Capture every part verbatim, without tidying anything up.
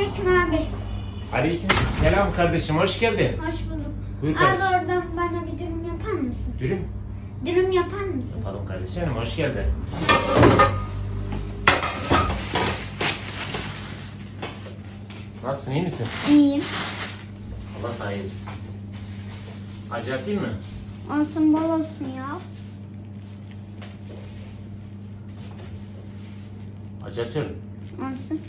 Selamünaleyküm abi. Aleyküm selam kardeşim, hoş geldin. Hoş bulduk. Buyur Abi kardeşim. oradan bana bir dürüm yapar mısın? Dürüm. Dürüm yapar mısın? Yapalım kardeşim, hoş geldin. Nasılsın, iyi misin? İyiyim. Allah daha iyisin. Acayip değil mi? Olsun bol olsun ya. Acayip diyorum. Olsun.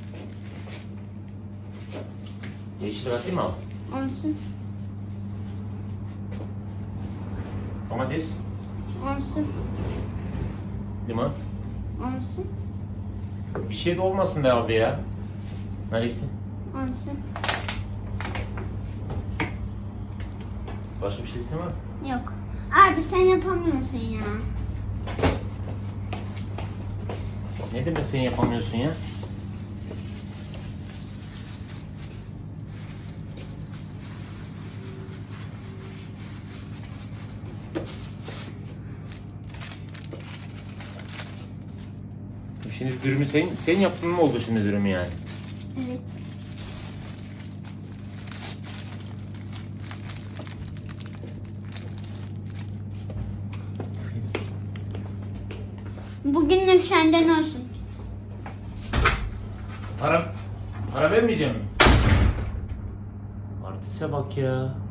Yeşil atayım mı abi? Olsun. Domates, Olsun. limon. Olsun. Bir şey de olmasın be abi ya. Neresi? Olsun. Başka bir şey istemiyor mu? Yok. Abi sen yapamıyorsun ya. Ne demek sen yapamıyorsun ya? Şimdi dürümü sen, sen yaptın mı oldu şimdi dürümü yani? Evet. Bugünlük senden olsun. Para, para vermeyeceğim mi? Artiste bak ya.